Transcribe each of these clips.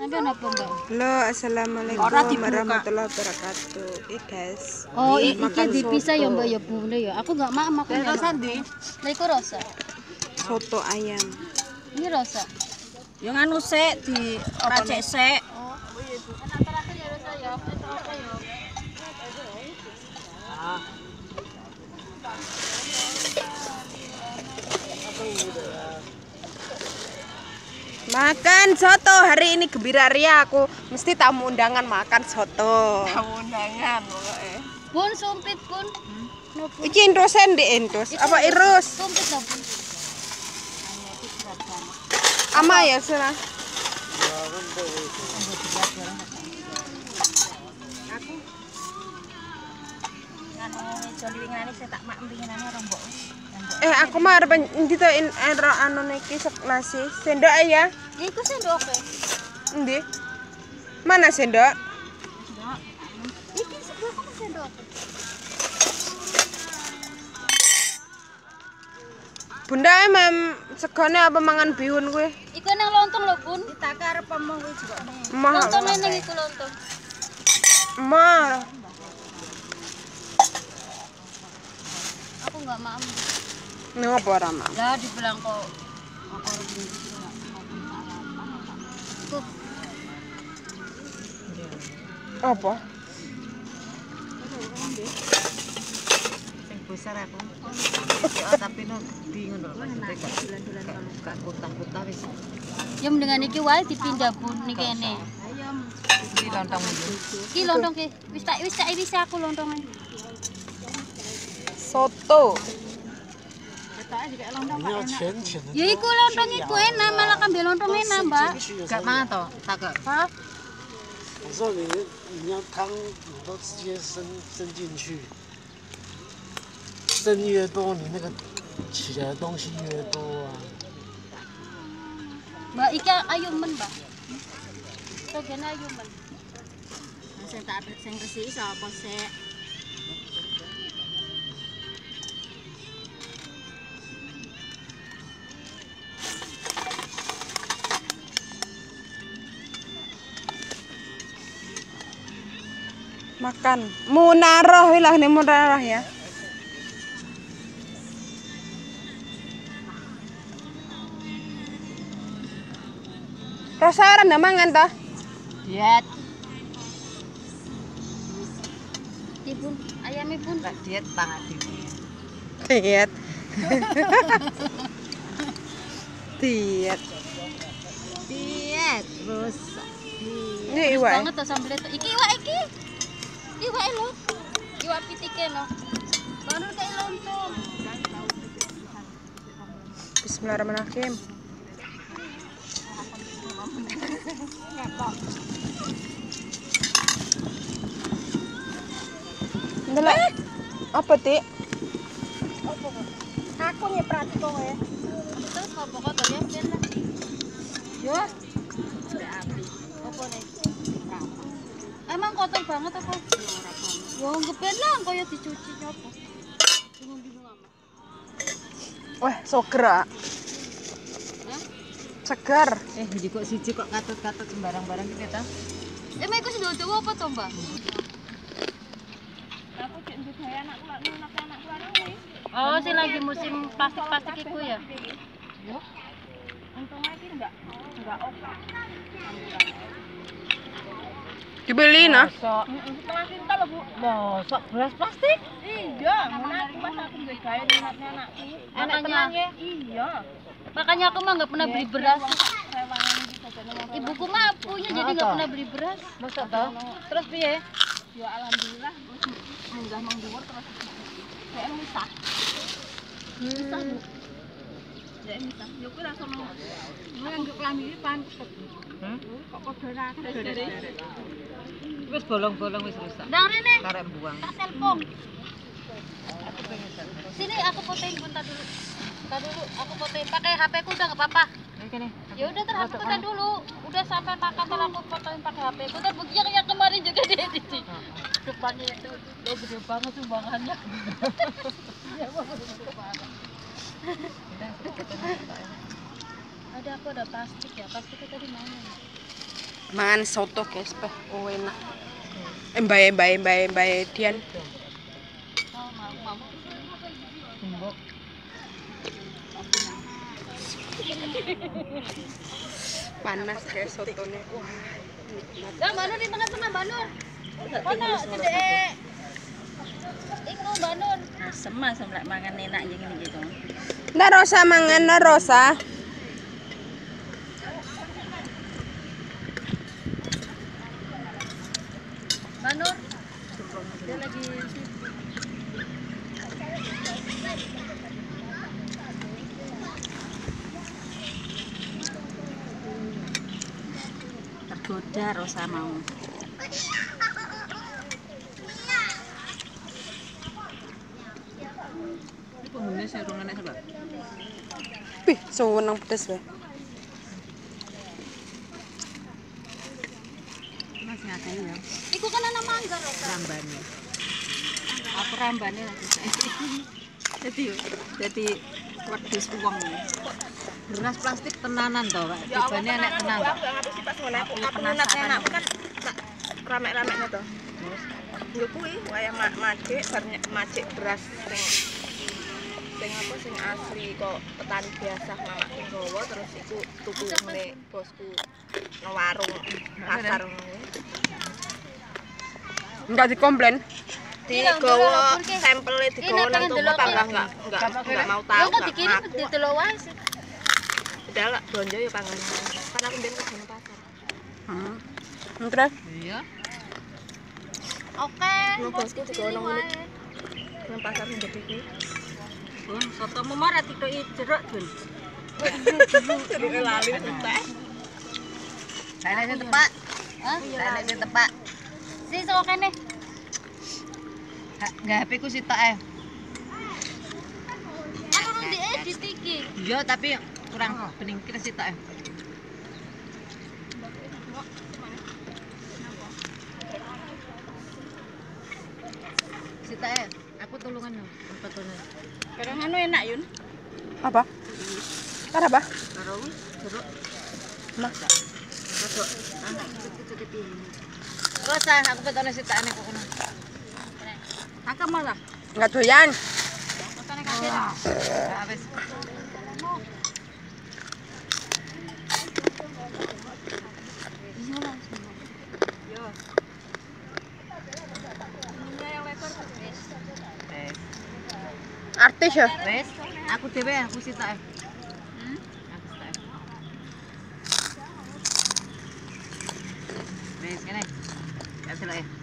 Sampeyan apa, Mbak? Halo, assalamualaikum warahmatullahi wabarakatuh. Guys. Oh, iki dipisah ya, Mbak ya bune ya. Aku enggak mau aku. Rasa ndi? Lah iku rasa. Soto ayam. Ini rasa. Yang anu sik di racik sik. Oh, iya Bu. Enak terakhir ya rasa ya. Apa ya? Makan soto hari ini gembira ria aku. Mesti tamu undangan makan soto. Tamu undangan pokoke. Bun sumpit, Bun. Nopo? Iki introsen di intros. Apa irus? Sumpit lah, Bun. Ama ya sana. Aku anu joli wingane sing tak mak empinginane rombok. Aku mah arep ndi to anu niki nasi. Sendok ya? Ya iku sendoke. Endi? Mana sendok? Iki sebelah kamu sendoke. Bunda emang segone apa mangan bihun kowe? Iku nang lontong lho, Bun. Ditakar apa mau kuwi juga. Mahal. Lontong neng iku lontong. Mahal. Aku enggak mau. Ning apa ora mau? Lah dibilang kok aku harus begini. Tuh, Apa? Sing besar aku. Tapi no bingung lho maksudnya gak kutah-kutah wis. ya mendingan iki wae dipindah Bun ning kene. Iki lontong Iki lontong ki wis tak iris aku lontongnya. Soto. Ya iku lontong iku enak, malah kambil lontong enak, Mbak. gak mangan to, tak gak. Hah? 我说你要汤，你都直接伸进去，伸越多，你那个起来的东西越多啊。 Mbak iki ayumen, Mbak. Togene ayumen. Sing resiki sapa sik? Makan. Munarah wilah nih munarah ya. Rasa ora ndak mangan toh? Diet. Iki Bun, ayame Bun. Gak diet pangan dhewe. Diet. Diet. Diet terus. Ini Terus iwak. banget to sambel itu. Iki iwak iki. Iwak lho. Iwak pitike lho. Baru kayak lontong. Bismillahirrahmanirrahim. Ndelok. Apa, Tik? Aku nyeprat kowe. Terus apa kok to ya ben lah. Yo. Api. Apa nih? Emang kotor banget apa? Ora banget. Wong kepen lah kaya dicuci apa. Bingung-bingung amat. Wah, seger. Ah. Hah? Seger. Iki kok siji kok katut-katut sembarang-barang iki ta. Emang iku sing dawa apa to, Mbak? Aku cek ndek anakku lak nunak anakku kuwi. Oh, sing lagi musim plastik-plastik iku ya. Yo. Untungnya iki enggak oke. Dibeli nah. Sok. Setengah kintal lho, Bu. Mosok beras plastik? Iya, aku pas aku nggawe gawe ninatne anakku. Enak tenan ya? Iya. Makanya aku mah nggak pernah beli beras. Rewangan iki jajane mau. Ibuku mah punya jadi nggak pernah beli beras. Mosok to? Terus piye? Ya alhamdulillah munggah mang dhuwur terus kayak misah. Misah, Bu. Ya misah. Yo kuwi rasa mau. Yang klambi iki pantes. Kok padha ra deres. Wis bolong-bolong wis rusak. Ndang rene, Karek buang. tak telepon. Sini aku fotoin bentar dulu. Bentar dulu, aku fotoin. Pakai HP ku udah nggak apa-apa. Ini. Ya udah ntar aku fotoin dulu. Udah sampai makan ntar aku fotoin pakai HP ku. Ntar buktinya kayak kemarin juga dia di sini. Depannya itu udah gede banget sumbangannya. Iya, gede banget. Ada aku ada plastik ya. Plastiknya tadi mana? Mangan soto guys, oh enak. Mbak Dian. Panas guys sotonya. Wah. Lah Mbak Nur di tengah-tengah Mbak Nur. Kono cedek. Iku Mbak Nur. Asem lek mangan enak yang ngene gitu. Ndak Rosa mangan, ndak Rosa. Mbak Nur. Dia lagi Tergoda Rosa mau. Ini penghuni sarungannya sebab. Pih, seneng pedes wae. Masih akeh ya. iku kan ana mangga lho. Rambane. Aku rambane lagi. Jadi wedhus uang. Beras plastik tenanan to, Pak. Tibane enek tenan. Aku penasaran. Aku kan rame-ramenya to. Yo kuwi wayah macik bar macik beras sing apa sing asli kok petani biasa mamak sing gawa terus iku tuku ngene bosku nang warung pasar ngono. Enggak dikomplain. Digawa sampelnya digawa nang toko panggang enggak mau tahu. Yo kok dikirim didelok wae sih. Udah lah, belanja ya pangan. Kan aku biar ke pasar. Terus? Iya. Oke. Bosku digawa nang pasar sing gede kuwi. Bun, sotomu marah titoki jeruk, Bun. Jeruk lali entek. Saya sing tepak. Hah? Saya sing tepak. Sing sok kene. Enggak HP ku sitok ae. Aku nang diedit iki. Iya, tapi kurang bening kira sitok ae. Sitok ae. Aku tulungan yo, betulnya. Kadang anu enak Yun. Apa? Karo apa? Karo jeruk. Nah, Masuk. Cukup ini. Rosa, aku betulnya sitok ane kok kono. Aku malah. enggak doyan. Rasane kasih. Ya wis. Yo. Artis ya? Wes, aku dhewe aku sitok ae. Aku sitok ae. Wes kene. Ya delok ae.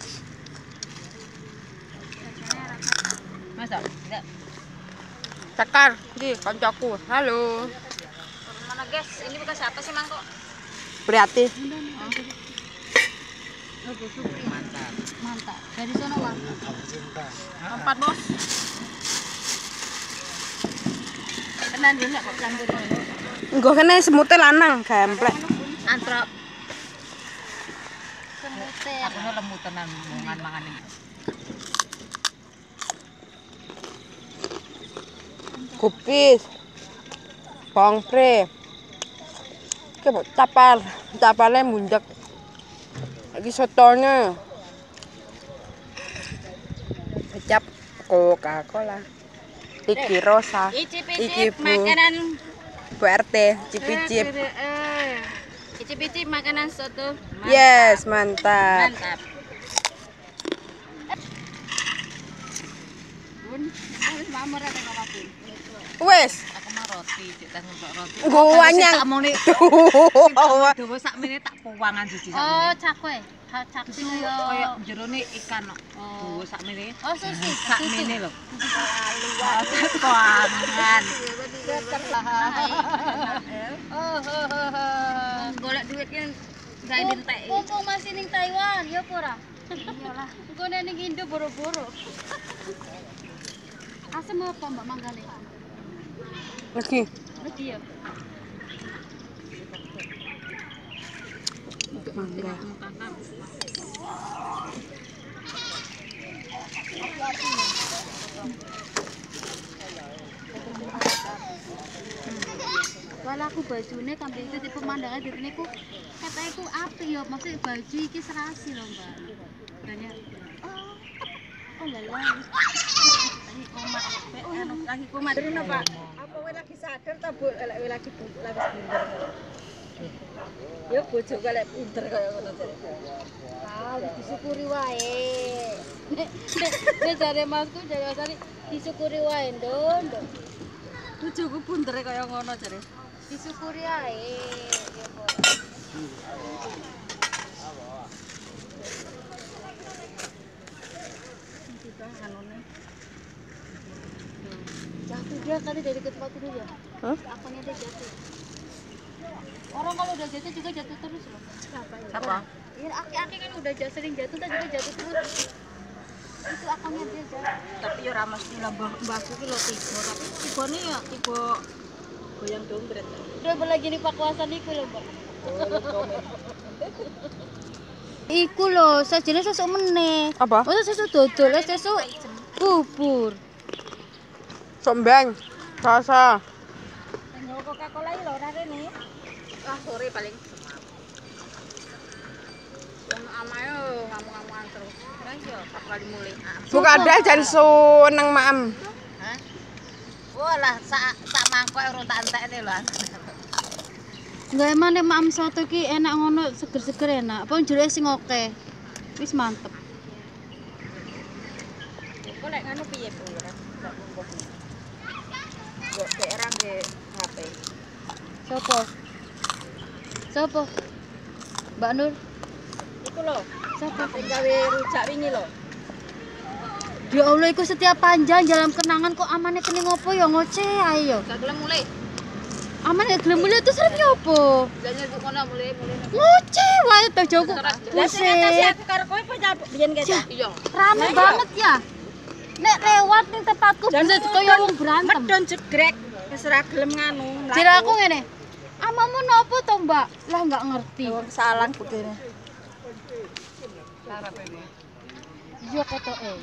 Mas, tidak. Cakar, di kancaku. Halo. Mana guys? Ini bekas siapa sih Mang kok? Priati. Mantap. Mantap. Dari sono Mang. Tempat bos. Tenan dulu kok campur. Enggak kena semute lanang, gemplek. Antrop. Semuter. Aku lemu tenan mangan iki. Kupis. Bawang pre. Iki capalnya mundak. Lagi sotonya. Kecap Coca-Cola. Iki Rosa. Icip-icip Bu. makanan Bu RT, cip-cip. Icip-icip makanan soto. Yes, mantap. Mantap. Bun, wis mamur ada kok aku. Wes, Aku mau roti, cek tang mbok roti. Guanyang. Tak muni. Dawa sakmene tak puwangan siji Oh, sakmene. cakwe. Cak sing yo. Kaya jerone ikan kok. Dawa sakmene. Oh, susu. Sakmene lho. Puwangan. Golek duit yang gawe dintek. Mumpung masih ning Taiwan, ya ora? Iyalah. Engko ning Indo boro-boro. Asem apa Mbak Manggale? lagi. Lagi ya. Mangga. Walau aku bajune kambing itu pemandangan di sini ku katanya ku apik itu ya maksudnya baju iki serasi loh mbak. Tanya. Oh lala. Lagi komat. Lagi komat. Rina Pak, apa kowe lagi sadar ta Bu lek kowe lagi lagi pinter. Ya bojo kowe lek pinter kaya ngono jare. Ah, disyukuri wae. Nek jare masku jare asari disyukuri wae ndon. Bojoku pintere kaya ngono jare. Disyukuri ae. Ya kok. Kita anone. Jatuh dia kali dari tempat itu ya. Hah? Akunnya dia jatuh. Orang kalau udah jatuh juga jatuh terus loh. Siapa? Ya aki-aki kan udah sering jatuh kan juga jatuh terus. Itu akunnya dia jatuh. Tapi ya ora mesti lah mbahku ki lho tiba, tapi tibane ya tiba goyang dompet. Udah lagi di pakuasan iku lho, Mbak. Iku lho, sajane sesuk meneh. Apa? Oh, sesuk dodol, sesuk bubur. Sombeng. Rasa. Nang Coca-Cola iki lho ora rene. Ah, sore paling. Yang amayo ngamuk-ngamukan terus. Ora yo tak kali mulai. Buka ada jan nang maem. Hah? Walah sak mangkok urung tak entekne lho. Enggak emang nek mam soto ki enak ngono, seger-seger enak. Apa jeruk sing oke. Wis mantep. Kok lek ngono piye Bu? Ora mbuh. Kok daerah nge HP. Sopo? Sopo? Mbak Nur. Iku lho, Sopo? sing gawe rujak wingi lho. Ya Allah, iku setiap panjang dalam kenangan kok amane kene ngopo ya ngoceh ae yo. Gak gelem mulai. Amane gelem mulih terus arep nyopo? Lah nyebut ngono mulai. Ngoceh wae to joku. Lah sing ngatasi aku karo kowe apa biyen kene? Iya. Rame banget ya. Nek lewat ning tempatku bisa kaya wong berantem. Medon jegrek, wis ora gelem nganu. Jare aku ngene. Amamu nopo to, Mbak? Lah enggak ngerti. Wong salang begini. Iya kotoke.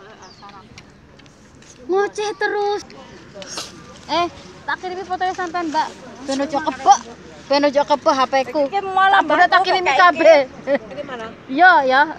Ngoceh terus. Tak kirimi fotonya sampean, Mbak. Ben ojo kebok. Ben ojo kebok HP-ku. Iki malah tak kirimi kabeh. Iki mana? Iya ya.